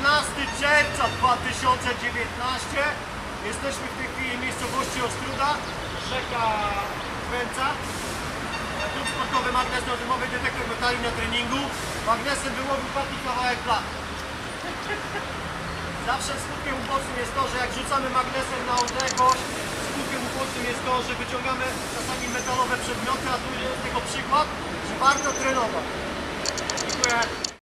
14 czerwca 2019. Jesteśmy w tej chwili w miejscowości Ostruda, rzeka Kręca. Klub sportowy Magnes, rozmowy detektor metali na treningu. Magnesem wyłowił taki kawałek blachy. Zawsze skutkiem ubocznym jest to, że jak rzucamy magnesem na odległość, skutkiem ubocznym jest to, że wyciągamy czasami metalowe przedmioty, a tu jest tego przykład, że warto trenować. Dziękuję.